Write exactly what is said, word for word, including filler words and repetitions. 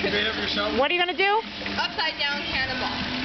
What are you going to do? Upside down cannonball.